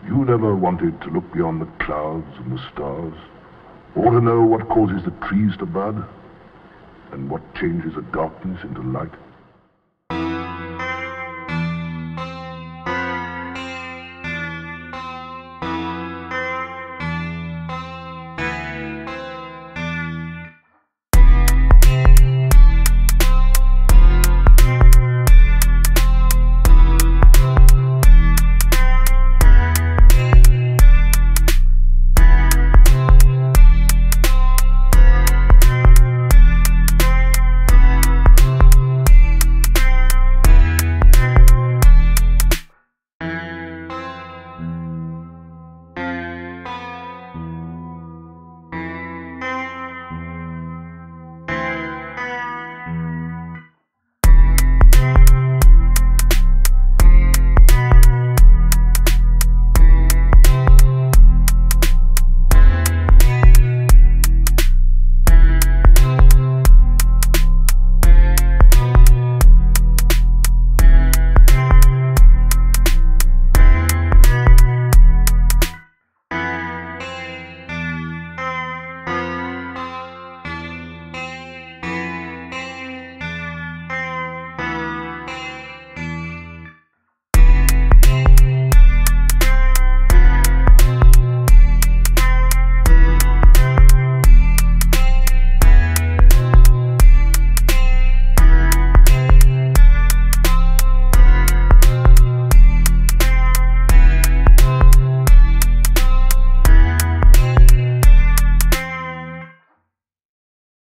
You never wanted to look beyond the clouds and the stars, or to know what causes the trees to bud, and what changes the darkness into light?